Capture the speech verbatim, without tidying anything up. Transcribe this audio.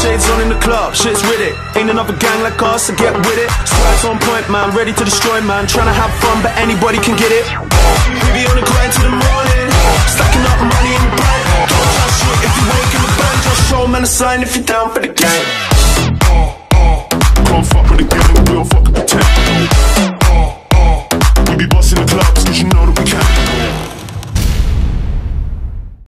shades on in the club, shit's with it. Ain't another gang like us, so get with it. Swag's on point, man, ready to destroy, man. Tryna have fun, but anybody can get it. We be on the grind till the morning, stacking up money in the bank. Don't just shoot if you ain't in the band. Just show man a sign if you're down for the game. Can't fuck with the gang, we don't fuck with pretend.